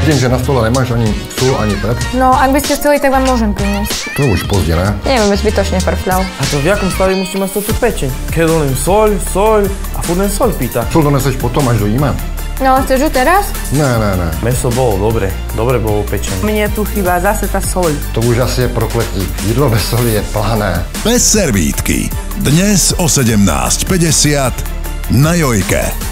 Vidím, že na stole nemáš ani sôl, ani pep. No, ak by ste chceli, tak vám môžem priniesť. To už pozdě, ne? Neviem, zbytočne frfľal. A to v jakom stave musí mať tú pečeň? Keď donem soľ a furt len soľ pýta. Sôl doneseš potom, až dojíme? No, chceš ju teraz? Ne. Meso bolo dobre bolo pečené. Mne tu chýba zase tá soľ. To už asi je prokletí. Jídlo bez soli je plané. Bez servítky. Dnes o 17:50 na Jojke.